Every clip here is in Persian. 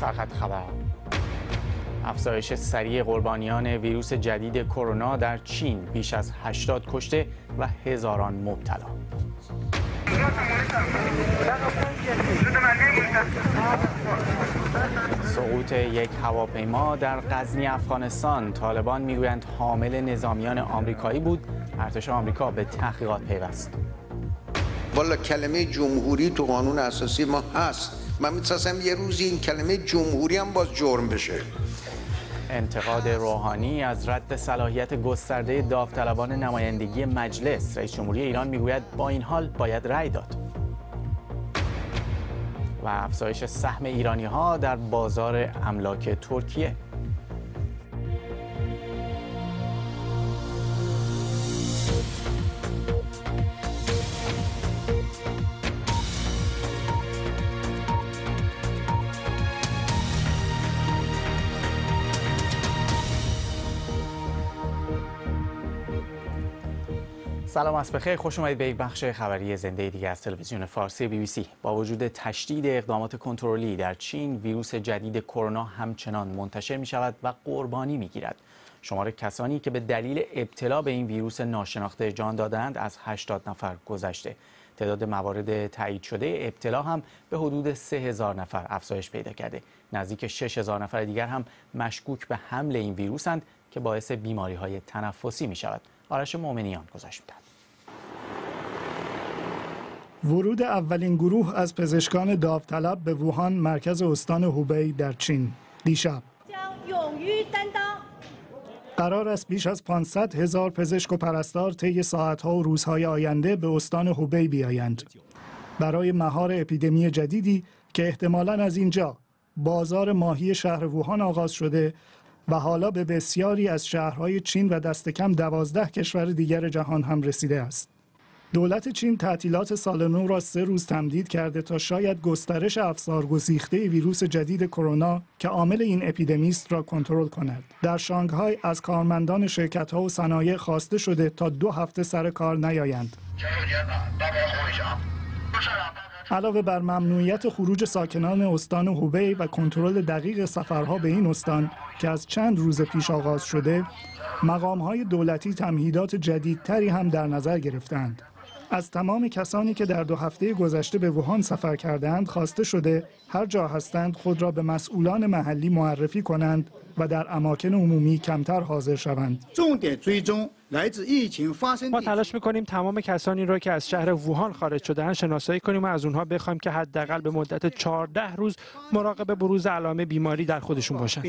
سرخط خبر. افزایش سریع قربانیان ویروس جدید کرونا در چین، بیش از 80 کشته و هزاران مبتلا. سقوط یک هواپیما در غزنی افغانستان، طالبان میگویند حامل نظامیان آمریکایی بود. ارتش آمریکا به تحقیقات پیوست. والا کلمه جمهوری تو قانون اساسی ما هست. من می‌خواستم یه روزی این کلمه جمهوری هم باز جرم بشه. انتقاد روحانی از رد صلاحیت گسترده داوطلبان نمایندگی مجلس. رئیس جمهوری ایران میگوید با این حال باید رأی داد. و افزایش سهم ایرانی‌ها در بازار املاک ترکیه. سلام از بخیر، خوش اومدید به یک بخش خبری زنده دیگه از تلویزیون فارسی BBC. با وجود تشدید اقدامات کنترلی در چین، ویروس جدید کرونا همچنان منتشر می شود و قربانی می گیرد. شمار کسانی که به دلیل ابتلا به این ویروس ناشناخته جان دادند از 80 نفر گذشته. تعداد موارد تایید شده ابتلا هم به حدود 3000 نفر افزایش پیدا کرده. نزدیک 6000 نفر دیگر هم مشکوک به حمل این ویروسند که باعث بیماری‌های تنفسی می شود. آرش مومنیان گزارش می‌دهد. ورود اولین گروه از پزشکان داوطلب به ووهان، مرکز استان هوبی در چین، دیشب. قرار است بیش از 500,000 پزشک و پرستار طی ساعت‌ها و روزهای آینده به استان هوبی بیایند برای مهار اپیدمی جدیدی که احتمالاً از اینجا، بازار ماهی شهر ووهان آغاز شده و حالا به بسیاری از شهرهای چین و دست کم 12 کشور دیگر جهان هم رسیده است. دولت چین تعطیلات سال نو را 3 روز تمدید کرده تا شاید گسترش افسارگسیخته ویروس جدید کرونا که عامل این اپیدمی است را کنترل کند. در شانگهای از کارمندان شرکت‌ها و صنایع خواسته شده تا 2 هفته سر کار نیایند. علاوه بر ممنوعیت خروج ساکنان استان هوبی و کنترل دقیق سفرها به این استان که از چند روز پیش آغاز شده، مقام‌های دولتی تمهیدات جدیدتری هم در نظر گرفتند. از تمام کسانی که در 2 هفته گذشته به ووهان سفر کردند خواسته شده هر جا هستند خود را به مسئولان محلی معرفی کنند و در اماکن عمومی کمتر حاضر شوند. ما تلاش می‌کنیم تمام کسانی را که از شهر ووهان خارج شده‌اند شناسایی کنیم و از اونها بخوایم که حداقل به مدت 14 روز مراقب بروز علائم بیماری در خودشون باشند.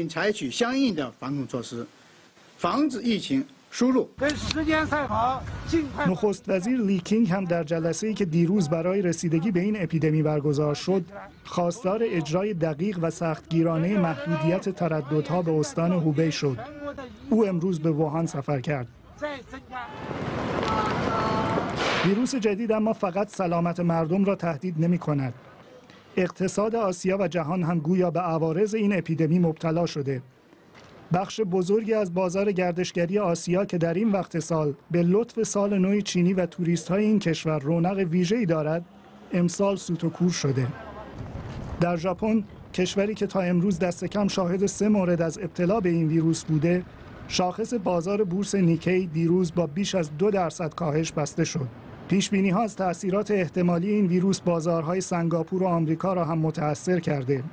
نخست وزیر لی کینگ هم در جلسه‌ای که دیروز برای رسیدگی به این اپیدمی برگزار شد، خواستار اجرای دقیق و سختگیرانه محدودیت ترددها به استان هوبی شد. او امروز به ووهان سفر کرد. ویروس جدید اما فقط سلامت مردم را تهدید نمی‌کند. اقتصاد آسیا و جهان هم گویا به عوارض این اپیدمی مبتلا شده. بخش بزرگی از بازار گردشگری آسیا که در این وقت سال به لطف سال نو چینی و توریست‌های این کشور رونق ویژه‌ای دارد، امسال سوت و کور شده. در ژاپن، کشوری که تا امروز دست کم شاهد 3 مورد از ابتلا به این ویروس بوده، شاخص بازار بورس نیکی دیروز با بیش از 2% کاهش بسته شد. پیش‌بینی‌ها از تأثیرات احتمالی این ویروس بازارهای سنگاپور و آمریکا را هم متأثر کرده.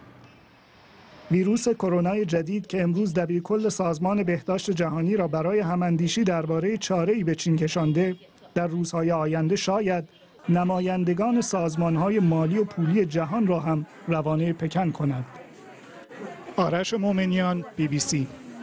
ویروس کرونا جدید که امروز دبیرکل سازمان بهداشت جهانی را برای هماندیشی درباره چاره‌ای به چین کشانده، در روزهای آینده شاید نمایندگان سازمان‌های مالی و پولی جهان را هم روانه پکن کند. آرش مومنیان، BBC.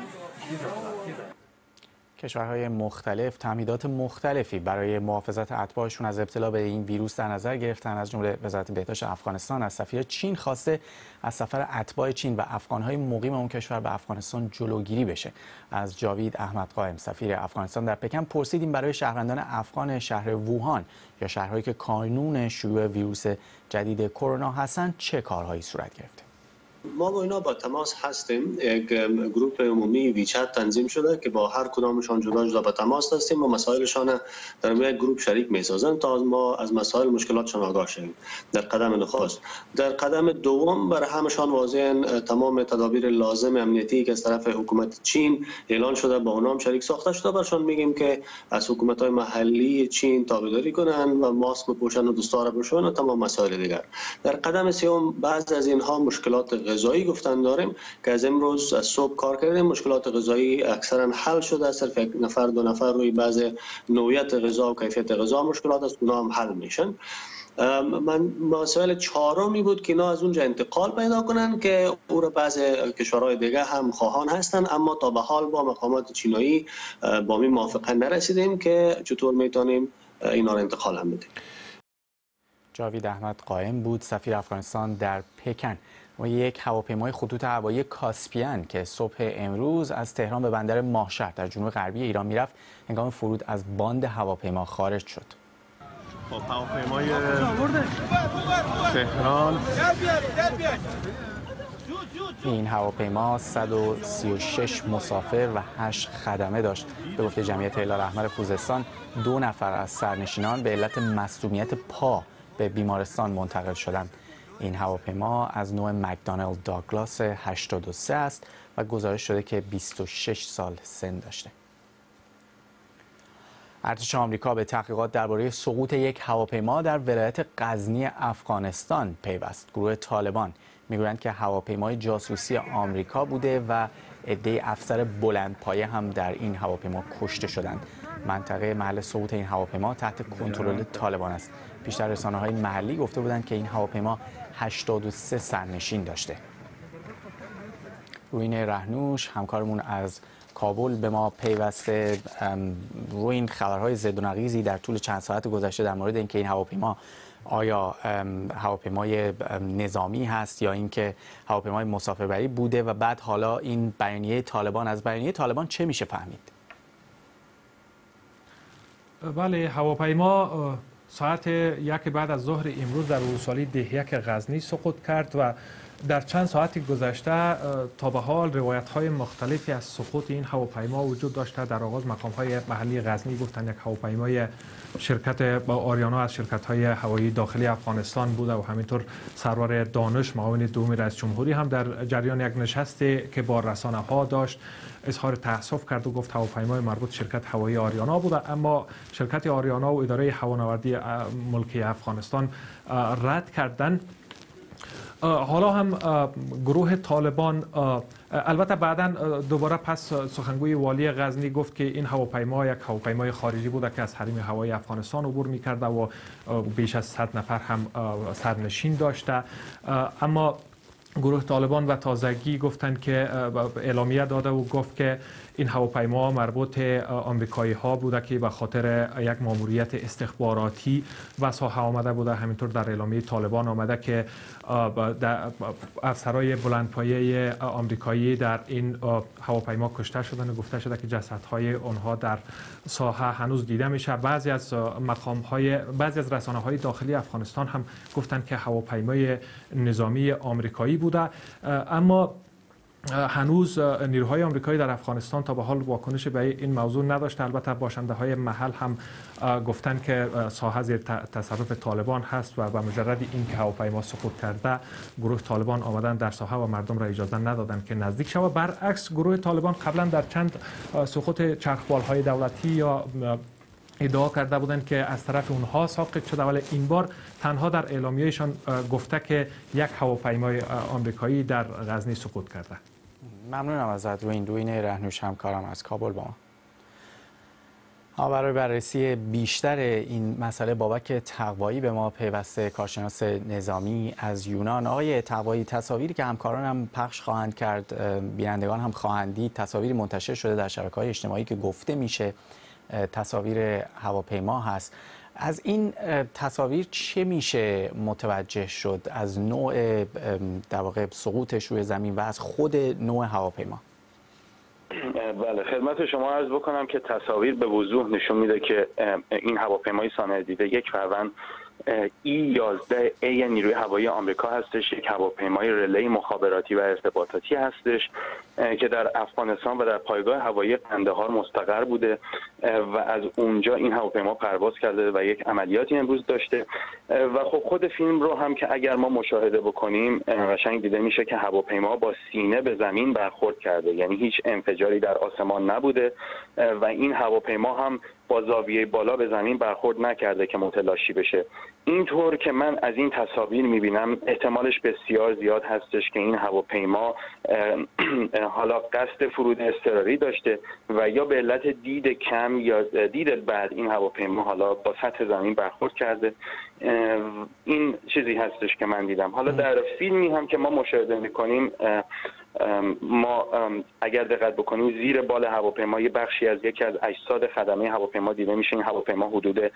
کشورهای مختلف تمهیدات مختلفی برای محافظت اتباعشون از ابتلا به این ویروس در نظر گرفتن. از جمله وزارت بهداشت افغانستان از سفیر چین خواسته از سفر اتباع چین و افغانهای مقیم اون کشور به افغانستان جلوگیری بشه. از جاوید احمد قائم سفیر افغانستان در پکن پرسیدیم برای شهروندان افغان شهر ووهان یا شهرهایی که کانون شیوع ویروس جدید کرونا هستند چه کارهایی صورت گرفته. ما با اینا با تماس هستیم. یک گروه عمومی ویچت تنظیم شده که با هر کدامشان جدا جدا با تماس هستیم و مسائلشان در یک گروه شریک میسازن تا ما از مسائل مشکلاتشان آگاه شویم. در قدم نخست. در قدم دوم برای همشان واضحاً تمام تدابیر لازم امنیتی که از طرف حکومت چین اعلان شده با اونام شریک ساخته شده، برشان میگیم که از حکومت‌های محلی چین تابعداری کنن و ماسک بپوشن و دستار بپوشن و تمام مسائل دیگر. در قدم سوم بعض از اینها مشکلات غذایی گفتن داریم که از امروز از صبح کار کردیم. مشکلات غذایی اکثرا حل شده، صرف یک نفر دو نفر روی بعض نوعیت غذا و کیفیت غذا مشکلات است، اونها هم حل میشن. من مسئله چهارمی بود که اینا از اونجا انتقال پیدا کنن که او را بعض کشورهای دیگه هم خواهان هستن، اما تا به حال با مقامات چینایی با این موافقه نرسیدیم که چطور میتونیم اینا را انتقال هم بدیم. جاوید احمد قائم بود، سفیر افغانستان در پکن. و یک هواپیمای خطوط هوایی کاسپیان که صبح امروز از تهران به بندر ماهشهر در جنوب غربی ایران میرفت، هنگام فرود از باند هواپیما خارج شد. هواپیمای تهران. این هواپیما 136 مسافر و 8 خدمه داشت. به گفته جمعیت هلال احمر خوزستان، 2 نفر از سرنشینان به علت مصدومیت پا به بیمارستان منتقل شدند. این هواپیما از نوع مکدانلد داگلاس 83 است و گزارش شده که 26 سال سن داشته. ارتش آمریکا به تحقیقات درباره سقوط یک هواپیما در ولایت غزنی افغانستان پیوست. گروه طالبان میگویند که هواپیمای جاسوسی آمریکا بوده و عده افسر بلندپایه هم در این هواپیما کشته شدند. منطقه محل سقوط این هواپیما تحت کنترل طالبان است. بیشتر رسانه‌های محلی گفته بودند که این هواپیما 83 سرنشین داشته. روین رهنوش همکارمون از کابل به ما پیوسته. روین، خبرهای زد و نقیضی در طول چند ساعت گذشته در مورد اینکه این هواپیما آیا هواپیمای نظامی هست یا اینکه هواپیمای مسافربری بوده و بعد حالا این بیانیه طالبان، از بیانیه طالبان چه میشه فهمید؟ بله، هواپیما ساعت 1 بعد از ظهر امروز در ولسوالی دهیک غزنی سقوط کرد و در چند ساعت گذشته تا به حال روایت‌های مختلفی از سقوط این هواپیما وجود داشته. در آغاز مقام‌های محلی غزنی گفتند یک هواپیمای شرکت با آریانا از شرکت‌های هوایی داخلی افغانستان بوده و همینطور سرور دانش معاون دوم رئیس جمهوری هم در جریان یک نشستی که با رسانه‌ها داشت اظهار تأسف کرد و گفت هواپیمای مربوط شرکت هوایی آریانا بوده، اما شرکت آریانا و اداره هوانوردی ملکی افغانستان رد کردند. حالا هم گروه طالبان البته بعداً دوباره پس سخنگوی والی غزنی گفت که این هواپیما یک هواپیمای خارجی بوده که از حریم هوایی افغانستان عبور می‌کرده و بیش از 100 نفر هم سرنشین داشته. اما گروه طالبان و تازگی گفتند که اعلامیه داده و گفت که این هواپیما مربوط آمریکایی ها بوده که به خاطر یک ماموریت استخباراتی و ساحه آمده بوده. همینطور در اعلامیه طالبان آمده که افسرهای بلندپایه آمریکایی در این هواپیما کشته شدند و گفته شده که جسدهای آنها در ساحه هنوز دیده میشه. بعضی از رسانه‌های داخلی افغانستان هم گفتند که هواپیمای نظامی آمریکایی بوده، اما هنوز نیروهای آمریکایی در افغانستان تا به حال واکنش به این موضوع نداشته. البته باشنده‌های محل هم گفتند که ساحه زیر تصرف طالبان هست و به مجرد اینکه هواپیما سقوط کرده گروه طالبان آمدن در ساحه و مردم را اجازه ندادند که نزدیک شود. برعکس گروه طالبان قبلا در چند سقوط چرخبال‌های دولتی یا ادعا کرده بودند که از طرف اونها ساقط شده، ولی این بار تنها در اعلامیه‌شان گفته که یک هواپیمای آمریکایی در غزنی سقوط کرده. ممنونم ازت روین رهنوش، همکارم از کابل با ما. برای بررسی بیشتر این مسئله بابک تقوایی به ما پیوسته، کارشناس نظامی از یونان. آقای تقوایی، تصاویری که همکارانم پخش خواهند کرد، بینندگان هم خواهند دید، تصاویری منتشر شده در شبکه‌های اجتماعی که گفته میشه تصاویر هواپیما هست. از این تصاویر چه میشه متوجه شد از نوع در واقع سقوطش روی زمین و از خود نوع هواپیما؟ بله، خدمت شما عرض بکنم که تصاویر به وضوح نشون میده که این هواپیمای صانع دیده 1 فروند E-11A نیروی هوایی آمریکا هستش، یک هواپیمای رله مخابراتی و ارتباطاتی هستش که در افغانستان و در پایگاه هوایی قندهار مستقر بوده و از اونجا این هواپیما پرواز کرده و یک عملیاتی امروز داشته. و خب خود فیلم رو هم که اگر ما مشاهده بکنیم قشنگ دیده میشه که هواپیما با سینه به زمین برخورد کرده، یعنی هیچ انفجاری در آسمان نبوده و این هواپیما هم با زاویه بالا به زمین برخورد نکرده که متلاشی بشه. اینطور که من از این تصاویر میبینم احتمالش بسیار زیاد هستش که این هواپیما حالا قصد فرود اضطراری داشته و یا به علت دید کم یا دید بعد این هواپیما حالا با سطح زمین برخورد کرده. این چیزی هستش که من دیدم. حالا در فیلمی هم که ما مشاهده میکنیم ما اگر دقت بکنیم زیر بال هواپیما یه بخشی از یکی از اجساد خدمه هواپیما دیده میشه. این هواپیما حدود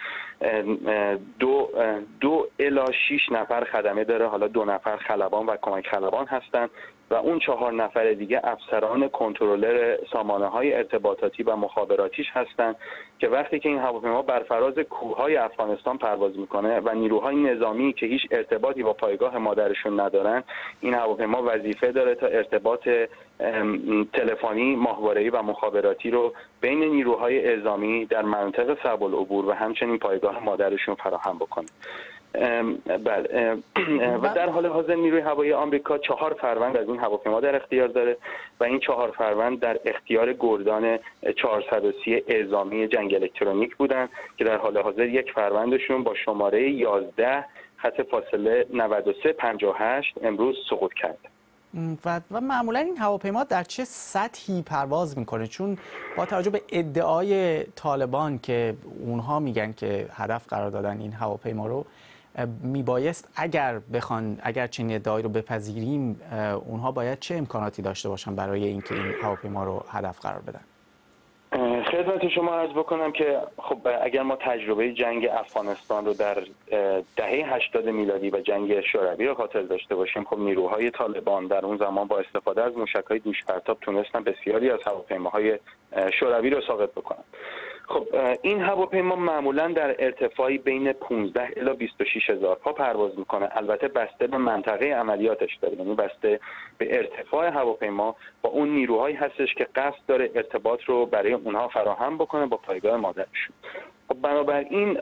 2 الی 6 نفر خدمه داره، حالا 2 نفر خلبان و کمک خلبان هستند و اون 4 نفر دیگه افسران کنترلر سامانه‌های ارتباطاتی و مخابراتیش هستند که وقتی که این هواپیما بر فراز کوههای افغانستان پرواز میکنه و نیروهای نظامی که هیچ ارتباطی با پایگاه مادرشون ندارن، این هواپیما وظیفه داره تا ارتباط تلفنی، ماهواره‌ای و مخابراتی رو بین نیروهای اعزامی در منطقه صعب العبور و همچنین پایگاه مادرشون فراهم بکنه. بله و در حال حاضر نیروی هوایی آمریکا 4 فروند از این هواپیما در اختیار داره و این 4 فروند در اختیار گردان 430 اعزامی جنگ الکترونیک بودن که در حال حاضر یک فروندشون با شماره 11 خط فاصله 9358 امروز سقوط کرد. و معمولا این هواپیما در چه سطحی پرواز میکنه؟ چون با توجه به ادعای طالبان که اونها میگن که هدف قرار دادن این هواپیما رو، میبایست اگر چنین ادعایی رو بپذیریم اونها باید چه امکاناتی داشته باشن برای اینکه این هواپیما رو هدف قرار بدن؟ خدمت شما عرض بکنم که خب اگر ما تجربه جنگ افغانستان رو در دهه 80 میلادی و جنگ شوروی رو خاطر داشته باشیم، خب نیروهای طالبان در اون زمان با استفاده از موشک‌های دوش‌پرتاب تونستن بسیاری از هواپیماهای شوروی رو ساقط بکنن. خب این هواپیما معمولا در ارتفاعی بین 15 الی 26 هزار پا پرواز میکنه، البته بسته به منطقه عملیاتش داره، یعنی بسته به ارتفاع هواپیما با اون نیروهایی هستش که قصد داره ارتباط رو برای اونها فراهم بکنه با پایگاه مادرشون. خب بنابراین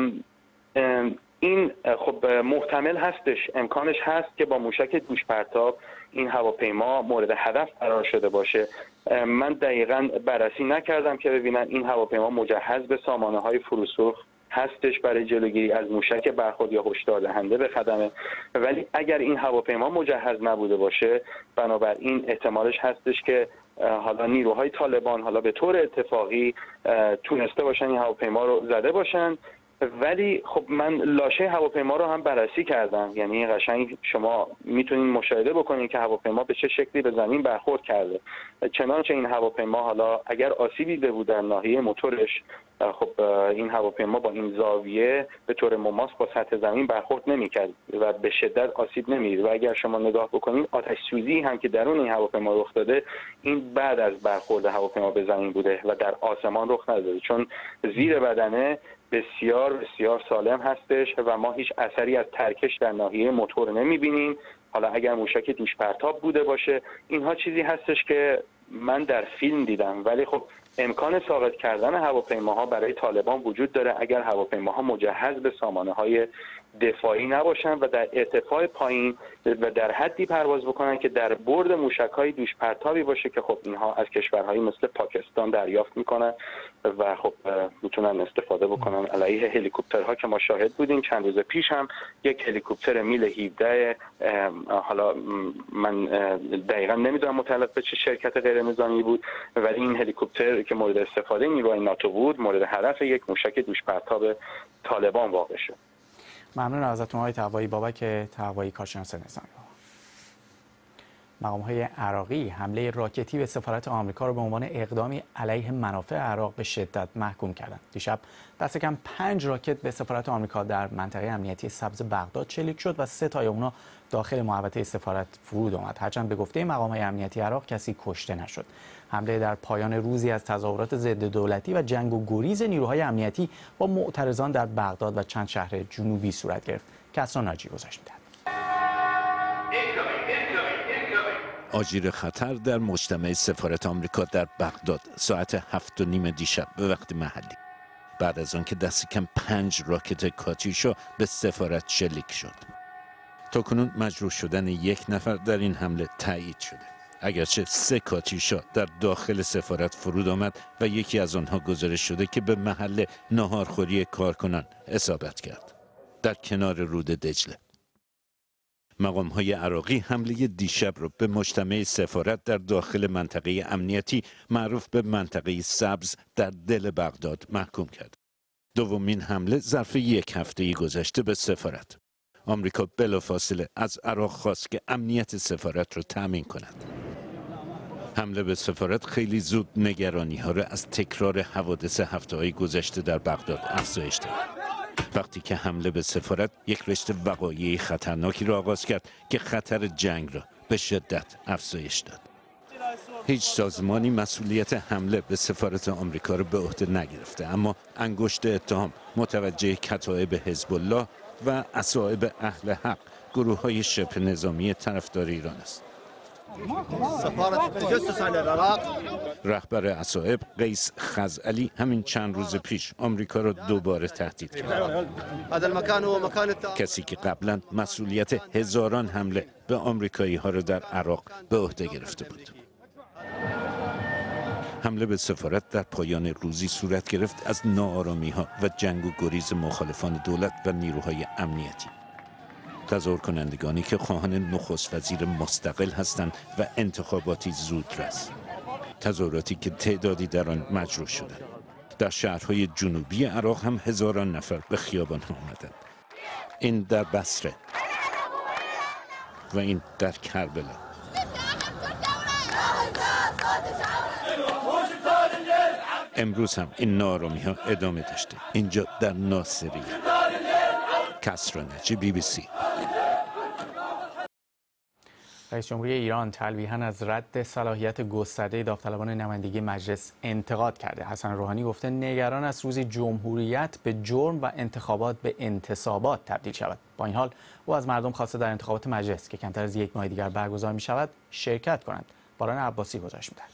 این خب محتمل هستش، امکانش هست که با موشک دوش‌پرتاب این هواپیما مورد هدف قرار شده باشه. من دقیقاً بررسی نکردم که ببینم این هواپیما مجهز به سامانه‌های فروسرخ هستش برای جلوگیری از موشک برخورد یا هشدار دهنده به خدمه، ولی اگر این هواپیما مجهز نبوده باشه بنابراین احتمالش هستش که حالا نیروهای طالبان حالا به طور اتفاقی تونسته باشن این هواپیما رو زده باشن. ولی خب من لاشه هواپیما رو هم بررسی کردم، یعنی قشنگ شما میتونید مشاهده بکنید که هواپیما به چه شکلی به زمین برخورد کرده. چنانچه این هواپیما حالا اگر آسیبی دیده بود در ناحیه موتورش، خب این هواپیما با این زاویه به طور مماس با سطح زمین برخورد نمی‌کرد و به شدت آسیب نمی‌دید. و اگر شما نگاه بکنید آتش سوزی هم که درون این هواپیما رخ داده، این بعد از برخورد هواپیما به زمین بوده و در آسمان رخ نداده، چون زیر بدنه بسیار بسیار سالم هستش و ما هیچ اثری از ترکش در ناحیه موتور نمی‌بینیم. حالا اگر موشک دوش‌پرتاب بوده باشه، اینها چیزی هستش که من در فیلم دیدم، ولی خب امکان ساقط کردن هواپیماها برای طالبان وجود داره اگر هواپیماها مجهز به سامانه‌های دفاعی نباشن و در ارتفاع پایین و در حدی پرواز بکنن که در برد موشک‌های دوش‌پرتابی باشه که خب اینها از کشورهایی مثل پاکستان دریافت میکنن و خب میتونن استفاده بکنن علیه هلیکوپترها که ما شاهد بودیم. چند روز پیش هم یک هلیکوپتر میل 17 حالا من دقیقاً نمیدونم متعلق به چه شرکت غیر نظامی بود، ولی این هلیکوپتر که مورد استفاده نیروهای ناتو بود مورد هدف یک موشک دوش‌پرتاب طالبان واقع شد. ممنون ازتون آقای تقوایی بابک، تقوایی کارشناس نظامی. مقام‌های عراقی حمله راکتی به سفارت آمریکا را به عنوان اقدامی علیه منافع عراق به شدت محکوم کردند. دیشب دست کم 5 راکت به سفارت آمریکا در منطقه امنیتی سبز بغداد شلیک شد و 3 تای اونها داخل محوطه سفارت فرود آمد. هرچند به گفته مقام‌های امنیتی عراق کسی کشته نشد. حمله در پایان روزی از تظاهرات ضد دولتی و جنگ و گریز نیروهای امنیتی با معترضان در بغداد و چند شهر جنوبی صورت گرفت. کسرا ناجی گزارش می‌دهد. آژیر خطر در مجتمع سفارت آمریکا در بغداد ساعت 7:30 دیشب به وقت محلی، بعد از آنکه دست کم 5 راکت کاتیوشا به سفارت شلیک شد. تاکنون مجروح شدن 1 نفر در این حمله تایید شده، اگرچه 3 کاتیوشا در داخل سفارت فرود آمد و یکی از آنها گزارش شده که به محل ناهارخوری کارکنان اصابت کرد در کنار رود دجله. مقام‌های عراقی حمله دیشب را به مجتمع سفارت در داخل منطقه امنیتی معروف به منطقه سبز در دل بغداد محکوم کرد. دومین حمله ظرف 1 هفته گذشته به سفارت. آمریکا بلافاصله از عراق خواست که امنیت سفارت را تأمین کند. حمله به سفارت خیلی زود نگرانی‌ها را از تکرار حوادث هفته‌های گذشته در بغداد افزایش داد. وقتی که حمله به سفارت یک رشته وقایعی خطرناکی را آغاز کرد که خطر جنگ را به شدت افزایش داد. هیچ سازمانی مسئولیت حمله به سفارت آمریکا را به عهده نگرفته، اما انگشت اتهام متوجه کتایب حزب الله و اصائب اهل حق، گروه‌های شبه نظامی طرفدار ایران است. رهبر اصائب قیس خزعلی همین چند روز پیش آمریکا را دوباره تهدید کرد. کسی که قبلا مسئولیت هزاران حمله به آمریکایی ها را در عراق به عهده گرفته بود. حمله به سفارت در پایان روزی صورت گرفت از ناآرامی ها و جنگ و گریز مخالفان دولت و نیروهای امنیتی. تظاهر کنندگانی که خواهان نخست وزیر مستقل هستند و انتخاباتی زودرس. تظاهراتی که تعدادی در آن مجروح شدند. در شهرهای جنوبی عراق هم هزاران نفر به خیابان‌ها آمدند. این در بصره و این در کربلا. امروز هم این ناآرامی‌ها ادامه داشته. اینجا در ناصریه. کسرا ناجی، BBC. رئیس جمهوری ایران تلویحاً از رد صلاحیت گسترده داوطلبان نمایندگی مجلس انتقاد کرده. حسن روحانی گفته نگران است روزی جمهوریت به جرم و انتخابات به انتصابات تبدیل شود. با این حال او از مردم خواسته در انتخابات مجلس که کمتر از 1 ماه دیگر برگزار می شود شرکت کنند. باران عباسی گزارش می‌دهد.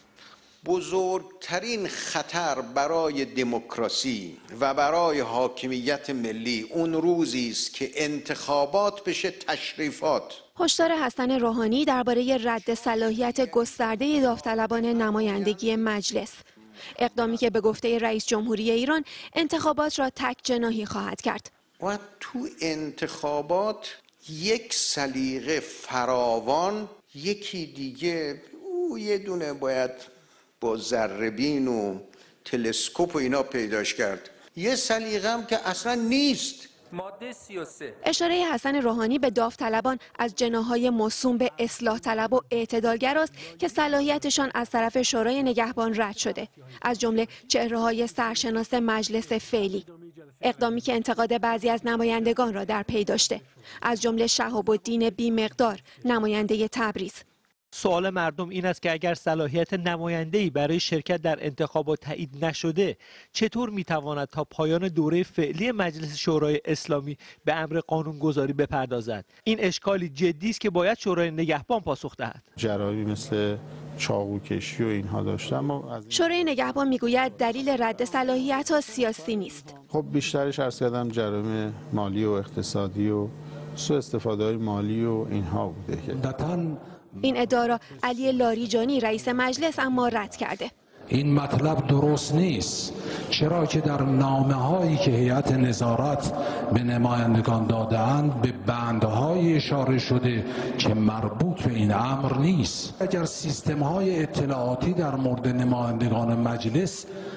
بزرگترین خطر برای دموکراسی و برای حاکمیت ملی اون روزی است که انتخابات بشه تشریفات. هشدار حسن روحانی درباره رد صلاحیت گسترده داوطلبان نمایندگی مجلس، اقدامی که به گفته رئیس جمهوری ایران انتخابات را تک جناحی خواهد کرد. و تو انتخابات یک سلیقه فراوان، یکی دیگه او یه دونه باید با ذره‌بین و تلسکوپ و اینا پیداش کرد. یه سلیقه هم که اصلا نیست. ماده 33. اشاره حسن روحانی به داوطلبان از جناح‌های موسوم به اصلاح طلب و اعتدالگر است که صلاحیتشان از طرف شورای نگهبان رد شده، از جمله چهره‌های سرشناس مجلس فعلی. اقدامی که انتقاد بعضی از نمایندگان را در پی داشته، از جمله شهاب الدین بی‌مقدار نماینده تبریز. سوال مردم این است که اگر صلاحیت نماینده‌ای برای شرکت در انتخابات تایید نشده، چطور میتواند تا پایان دوره فعلی مجلس شورای اسلامی به امر قانونگذاری بپردازد؟ این اشکالی جدی است که باید شورای نگهبان پاسخ دهد. جراحی مثل چاقوکشی و اینها داشتن، اما شورای نگهبان میگوید دلیل رد صلاحیت‌ها سیاسی نیست. خب بیشترش عرض کردم جرایم مالی و اقتصادی و سوء استفاده‌های مالی و اینها بوده که این ادعا را علی لاریجانی رئیس مجلس اما رد کرده. این مطلب درست نیست، چرا که در نامه‌هایی که هیئت نظارت به نمایندگان داده‌اند به بندهای اشاره شده که مربوط به این امر نیست. اگر سیستم‌های اطلاعاتی در مورد نمایندگان مجلس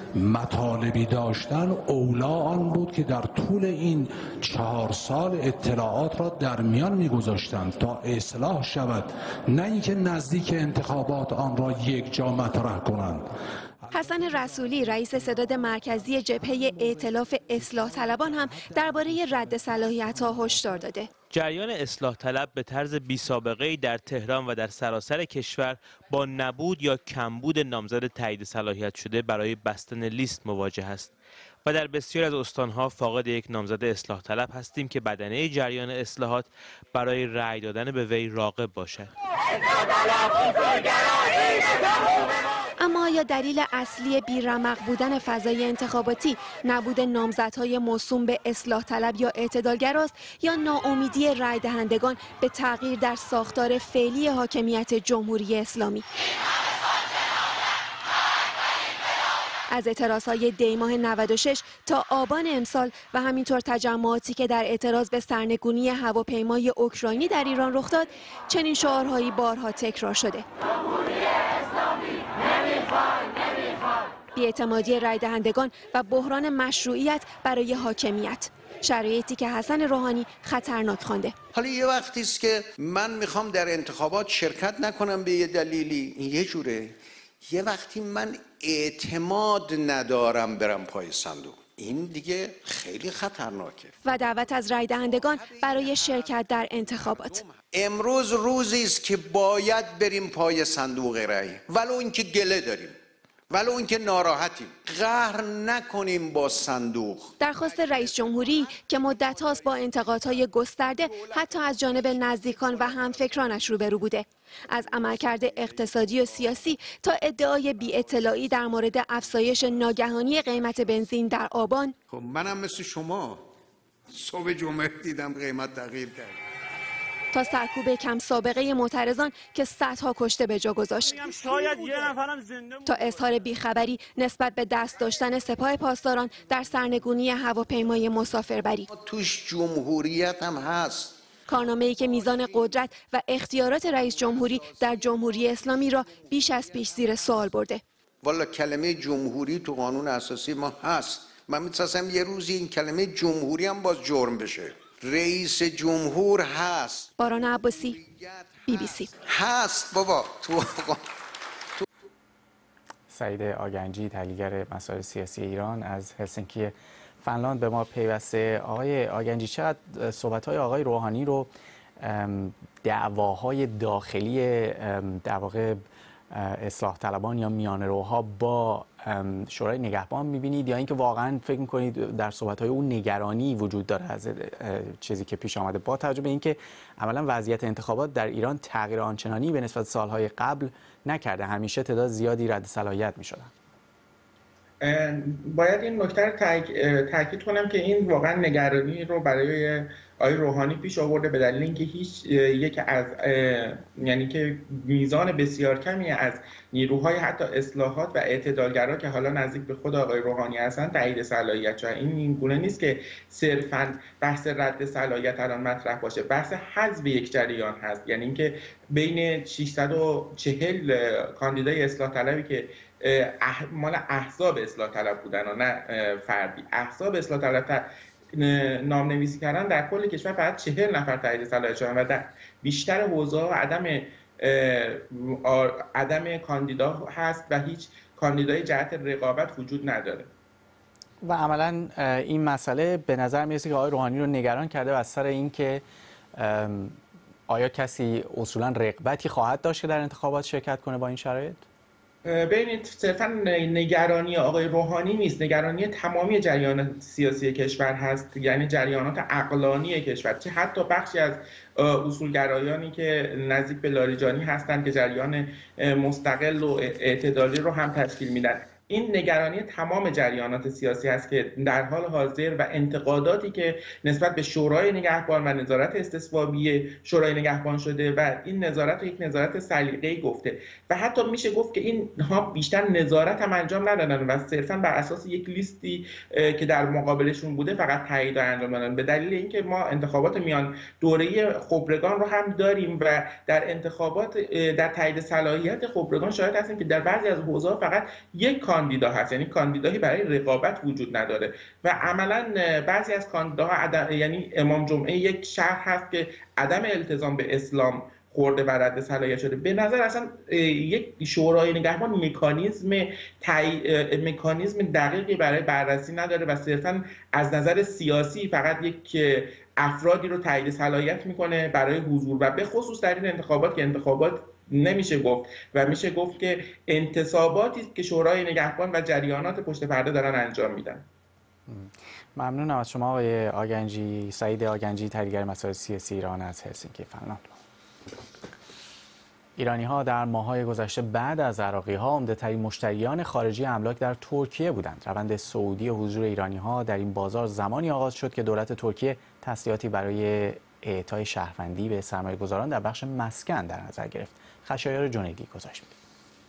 مطالبی داشتن اولا آن بود که در طول این 4 سال اطلاعات را در میان می‌گذاشتند تا اصلاح شود، نه اینکه نزدیک انتخابات آن را یک جا مطرح کنند. حسن رسولی رئیس ستاد مرکزی جبهه ائتلاف اصلاح طلبان هم درباره رد صلاحیت‌ها هشدار داده. جریان اصلاح طلب به طرز بی‌سابقه‌ای در تهران و در سراسر کشور با نبود یا کمبود نامزد تایید صلاحیت شده برای بستن لیست مواجه است و در بسیاری از استانها فاقد یک نامزد اصلاح طلب هستیم که بدنه جریان اصلاحات برای رأی دادن به وی راغب باشد. اما آیا دلیل اصلی بی‌رمق بودن فضای انتخاباتی نبود نامزدهای موسوم به اصلاح طلب یا اعتدالگراست یا ناامیدی رای دهندگان به تغییر در ساختار فعلی حاکمیت جمهوری اسلامی؟ از اعتراضهای دی‌ماه 96 تا آبان امسال و همینطور تجمعاتی که در اعتراض به سرنگونی هواپیمای اوکراینی در ایران رخ داد، چنین شعارهایی بارها تکرار شده. بی‌اعتمادی رای دهندگان و بحران مشروعیت برای حاکمیت، شرایطی که حسن روحانی خطرناک خوانده. حالا یه وقتی است که من میخوام در انتخابات شرکت نکنم به یه دلیلی، این یه جوره. یه وقتی من اعتماد ندارم برم پای صندوق، این دیگه خیلی خطرناکه. و دعوت از رای دهندگان برای شرکت در انتخابات. امروز روزی است که باید بریم پای صندوق رای، ولو اینکه گله داریم، ولو اینکه ناراحتیم، قهر نکنیم با صندوق. درخواست رئیس جمهوری که مدت هاست با انتقادهای گسترده حتی از جانب نزدیکان و همفکرانش روبرو بوده، از عملکرد اقتصادی و سیاسی تا ادعای بی‌اطلاعی در مورد افزایش ناگهانی قیمت بنزین در آبان. خب منم مثل شما صبح جمعه دیدم قیمت تغییر کرد، تا سرکوب کم سابقه معترضان که صدها کشته به جا گذاشت، تا اظهار بیخبری نسبت به دست داشتن سپاه پاسداران در سرنگونی هواپیمای مسافربری. توش جمهوریت هم هست. کارنامه‌ای که میزان قدرت و اختیارات رئیس جمهوری در جمهوری اسلامی را بیش از پیش زیر سوال برده. والا کلمه جمهوری تو قانون اساسی ما هست. من می‌خواستم یه روزی این کلمه جمهوری هم باز جرم بشه. رئیس جمهور هست. باران عباسی، BBC. هست بابا. سعید آگنجی، تحلیلگر مسائل سیاسی ایران از هلسینکی فنلاند به ما پیوسته. آقای آگنجی، چقدر صحبت‌های آقای روحانی رو دعواهای داخلی در واقع اصلاح طلبان یا میانه‌روها با شورای نگهبان می‌بینید، یا اینکه واقعا فکر می‌کنید در صحبت‌های اون نگرانی وجود داره از چیزی که پیش آمده، با توجه به اینکه عملاً وضعیت انتخابات در ایران تغییر آنچنانی به نسبت سال‌های قبل نکرده، همیشه تعداد زیادی رد صلاحیت می‌شدن؟ باید این نکته رو تاکید کنم که این واقعا نگرانی رو برای آقای روحانی پیش آورده به دلیل اینکه هیچ یک از یعنی که میزان بسیار کمی از نیروهای حتی اصلاحات و اعتدالگرا که حالا نزدیک به خود آقای روحانی هستن تایید صلاحیت شدن. این گونه نیست که صرفاً بحث رد صلاحیت الان مطرح باشه، بحث حذف یک جریان هست. یعنی اینکه بین 640 کاندیدای اصلاح طلبی که مال احزاب اصلاح طلب بودن و نه فردی، احزاب اصلاح طلب نام نویسی کردن، در کل کشور فقط 40 نفر تایید صلاحیت شدن و در بیشتر حوزه‌ها عدم کاندیدا هست و هیچ کاندیدای جهت رقابت وجود نداره. و عملاً این مسئله به نظر میرسه که آقای روحانی رو نگران کرده از سر اینکه آیا کسی اصولاً رغبتی خواهد داشت که در انتخابات شرکت کنه با این شرایط؟ ببینید، صرفاً نگرانی آقای روحانی نیست، نگرانی تمامی جریان سیاسی کشور هست، یعنی جریانات عقلانی کشور، چه حتی بخشی از اصولگرایانی که نزدیک به لاریجانی هستند که جریان مستقل و اعتدالی رو هم تشکیل میدن. این نگرانی تمام جریانات سیاسی است که در حال حاضر و انتقاداتی که نسبت به شورای نگهبان و نظارت استصوابی شورای نگهبان شده و این نظارت یک نظارت سلیقه‌ای گفته و حتی میشه گفت که اینها بیشتر نظارت هم انجام ندادن و صرفاً بر اساس یک لیستی که در مقابلشون بوده فقط تایید انجام دادن، به دلیل اینکه ما انتخابات میان دوره خبرگان رو هم داریم و در انتخابات در تایید صلاحیت خبرگان شاهد هستیم که در بعضی از حوزه‌ها فقط یک کاندیدا هست، یعنی کاندیدایی برای رقابت وجود نداره و عملا بعضی از کاندیداها یعنی امام جمعه یک شهر هست که عدم التزام به اسلام خورده و رد صلاحیت شده. به نظر اصلا یک شورای نگهبان مکانیزم دقیقی برای بررسی نداره و صرفا از نظر سیاسی فقط یک افرادی رو تایید صلاحیت میکنه برای حضور و به خصوص در این انتخابات که انتخابات نمیشه گفت و میشه گفت که انتصاباتی که شورای نگهبان و جریانات پشت پرده دارن انجام میدن. ممنونم از شما آقای آگنجی، سعید آگنجی، تحلیلگر مسائل سیاسی ایران از هلسینکی، فنلاند. ایرانی‌ها در ماه‌های گذشته بعد از عراقی‌ها عمده‌ترین مشتریان خارجی املاک در ترکیه بودند. روند صعودی حضور ایرانی‌ها در این بازار زمانی آغاز شد که دولت ترکیه تسهیلاتی برای اعطای شهروندی به سرمایه‌گذاران در بخش مسکن در نظر گرفت. خشایار جنیدی گزارش می‌دهد.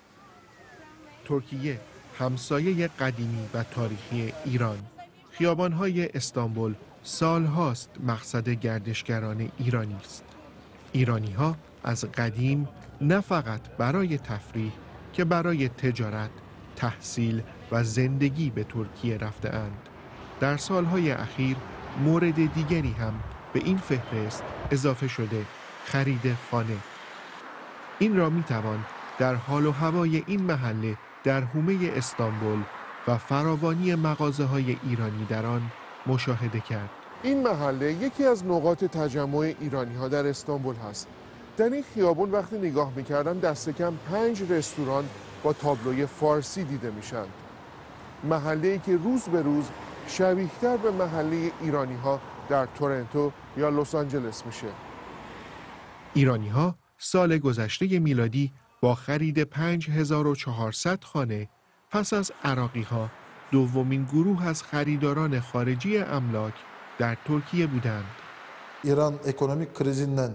ترکیه همسایه قدیمی و تاریخی ایران. خیابان‌های استانبول سال‌هاست مقصد گردشگران ایرانی است. ایرانی‌ها از قدیم نه فقط برای تفریح که برای تجارت، تحصیل و زندگی به ترکیه رفته‌اند. در سالهای اخیر مورد دیگری هم به این فهرست اضافه شده: خرید خانه. این را می‌توان در حال و هوای این محله در حومه استانبول و فراوانی مغازه‌های ایرانی در آن مشاهده کرد. این محله یکی از نقاط تجمع ایرانی‌ها در استانبول هست. در این خیابون وقتی نگاه می‌کردم دست کم 5 رستوران با تابلوی فارسی دیده میشن. محله‌ای که روز به روز شبیه‌تر به محله ایرانی‌ها در تورنتو یا لس آنجلس میشه. ایرانی‌ها سال گذشته میلادی با خرید 5400 خانه پس از عراقی‌ها دومین گروه از خریداران خارجی املاک در ترکیه بودند. İran ekonomik krizinden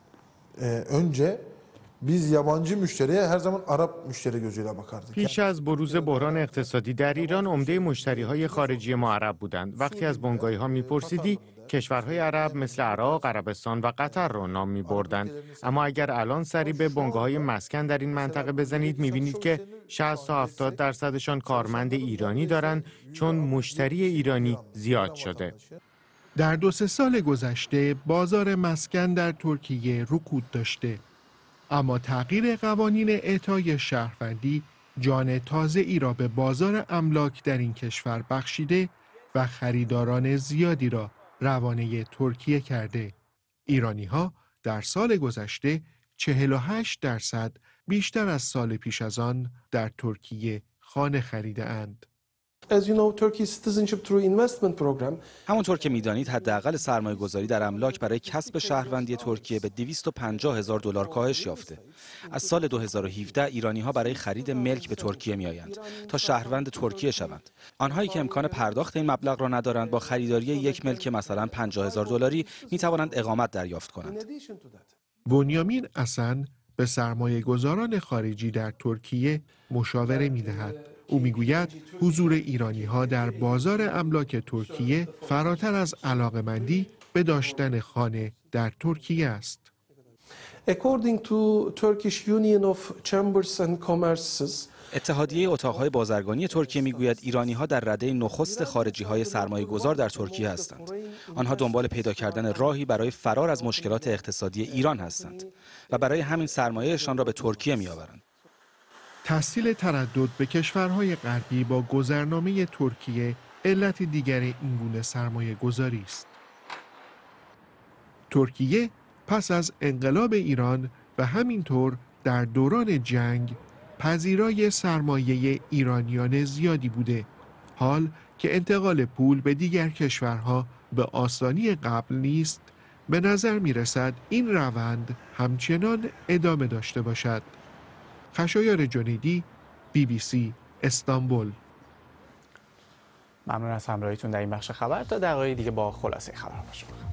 önce biz yabancı müşteriye her zaman Arap müşteri gözüyle bakardık. پیش از بروز بحران اقتصادی در ایران عمده مشتری‌های خارجی ما عرب بودند. وقتی از بنگاهی‌ها می‌پرسیدی کشورهای عرب مثل عراق، عربستان و قطر را نام می‌بردند. اما اگر الان سری به بنگاه‌های مسکن در این منطقه بزنید می‌بینید که 60 تا 70% کارمند ایرانی دارند چون مشتری ایرانی زیاد شده. در 2-3 سال گذشته بازار مسکن در ترکیه رکود داشته، اما تغییر قوانین اعطای شهروندی جان تازه‌ای را به بازار املاک در این کشور بخشیده و خریداران زیادی را روانه ترکیه کرده. ایرانی‌ها در سال گذشته 48% بیشتر از سال پیش از آن در ترکیه خانه خریده‌اند. همونطور که می‌دانید حداقل سرمایه‌گذاری در املاک برای کسب شهروندی ترکیه به $250,000 کاهش یافته. از سال 2017 ایرانی‌ها برای خرید ملک به ترکیه می‌آیند تا شهروند ترکیه شوند. آنهایی که امکان پرداخت این مبلغ را ندارند با خریداری یک ملک مثلا $50,000 می‌توانند اقامت دریافت کنند. بنیامین حسن به سرمایه‌گذاران خارجی در ترکیه مشاوره می‌دهد. او میگوید حضور ایرانی‌ها در بازار املاک ترکیه فراتر از علاقه‌مندی به داشتن خانه در ترکیه است. اتحادیه اتاق‌های بازرگانی ترکیه میگوید ایرانی‌ها در رده نخست خارجی‌های سرمایه‌گذار در ترکیه هستند. آنها دنبال پیدا کردن راهی برای فرار از مشکلات اقتصادی ایران هستند و برای همین سرمایه‌شان را به ترکیه می‌آورند. تسهیل تردد به کشورهای غربی با گذرنامه ترکیه علت دیگر این گونه سرمایه گذاری است. ترکیه پس از انقلاب ایران و همینطور در دوران جنگ پذیرای سرمایه ایرانیان زیادی بوده. حال که انتقال پول به دیگر کشورها به آسانی قبل نیست، به نظر می رسد این روند همچنان ادامه داشته باشد. خشایار جنیدی، BBC استانبول. ممنون از همراهیتون در این بخش خبر. تا دقایق دیگه با خلاصه خبر باشیم.